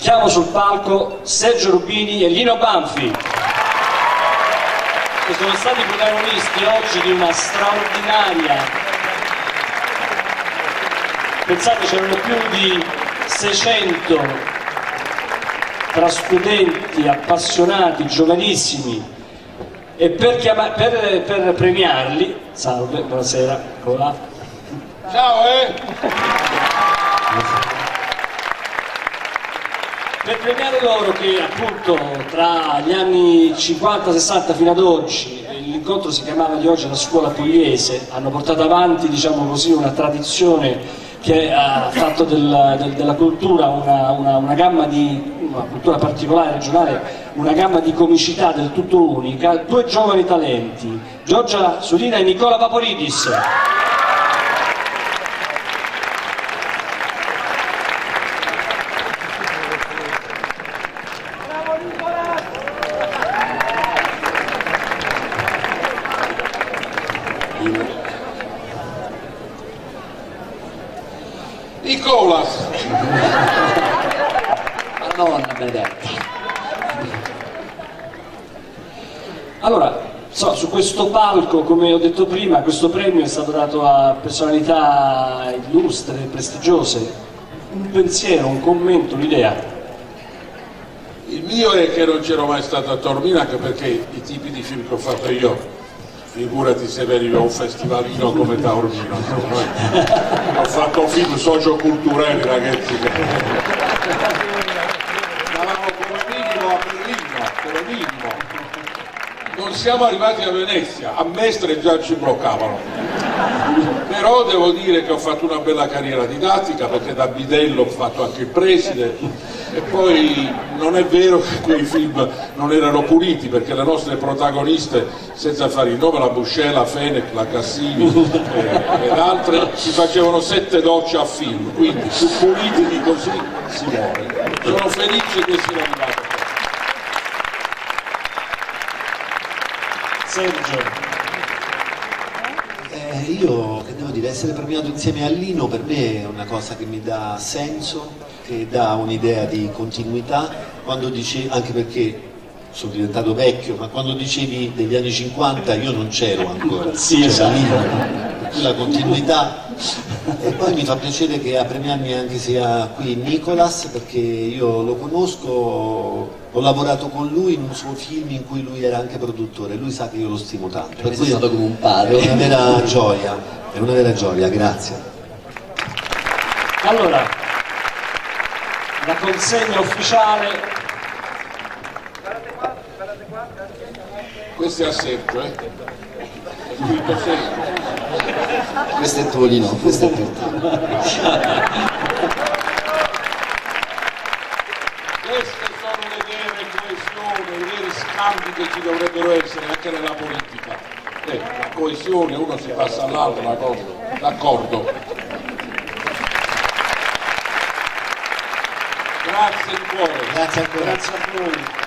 Chiamo sul palco Sergio Rubini e Lino Banfi, che sono stati protagonisti oggi di una straordinaria, pensate c'erano più di 600 tra studenti, appassionati, giovanissimi, e per premiarli, salve, buonasera, ecco là. Ciao Per premiare loro che appunto tra gli anni 50-60 fino ad oggi, l'incontro si chiamava di oggi la scuola pugliese, hanno portato avanti, diciamo così, una tradizione che ha fatto della cultura una gamma di, una cultura particolare, regionale, una gamma di comicità del tutto unica. Due giovani talenti, Giorgia Sulina e Nicola Vaporidis. Nicolas! Madonna benedetta. Allora, su questo palco, come ho detto prima, questo premio è stato dato a personalità illustre, prestigiose. Un pensiero, un commento, un'idea? Il mio è che non c'ero mai stato a Taormina, anche perché i tipi di film che ho fatto io, figurati se venivi a un festivalino come Taormina. Ho fatto film socioculturali, ragazzi, che stavamo come minimo a Berlino, come minimo. Non siamo arrivati a Venezia, a Mestre già ci bloccavano. Però devo dire che ho fatto una bella carriera didattica, perché da bidello ho fatto anche il preside, e poi non è vero che quei film non erano puliti, perché le nostre protagoniste, senza fare il nome, la Buscella, Fenech, la Cassini ed altre, si facevano 7 docce a film, quindi più puliti di così si muore. Sono felice che sia arrivato. Sergio. Io che devo dire, essere premiato insieme a Lino per me è una cosa che mi dà senso, che dà un'idea di continuità, quando dicevi, anche perché sono diventato vecchio, ma quando dicevi degli anni 50 io non c'ero ancora, sì, esatto. Lino, per cui la continuità. E poi mi fa piacere che a premiarmi anche sia qui Nicolas, perché io lo conosco, ho lavorato con lui in un suo film in cui lui era anche produttore, lui sa che io lo stimo tanto, per cui è stato come un padre. È una vera gioia, grazie. Allora, la consegna ufficiale. Questo è a Sergio, È scritto Sergio. Questo è tuo Lino, questo è tuo. Queste sono le vere coesioni, i veri scambi che ci dovrebbero essere anche nella politica. La coesione, uno si passa all'altro, una cosa, d'accordo. Grazie di cuore. Grazie ancora. Grazie a voi.